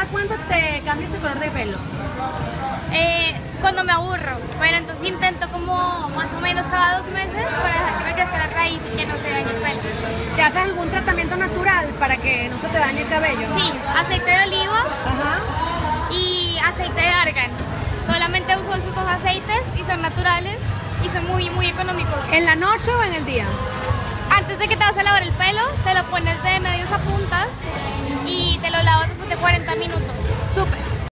¿Cada cuánto te cambias el color de pelo? Cuando me aburro, pero entonces intento como más o menos cada 2 meses para dejar que me crezca la raíz y que no se dañe el pelo. ¿Te haces algún tratamiento natural para que no se te dañe el cabello? Sí, aceite de oliva Ajá. y aceite de argán. Solamente uso esos 2 aceites y son naturales y son muy, muy económicos. ¿En la noche o en el día? Antes de que te vas a lavar el pelo, te lo pones de medios a puntas y te lo lavas después de 40 minutos. Súper.